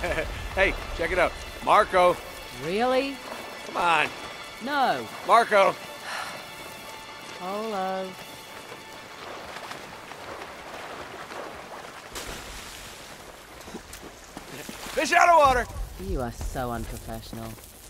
Hey, check it out. Marco. Really? Come on. No. Marco. Polo. Fish out of water. You are so unprofessional.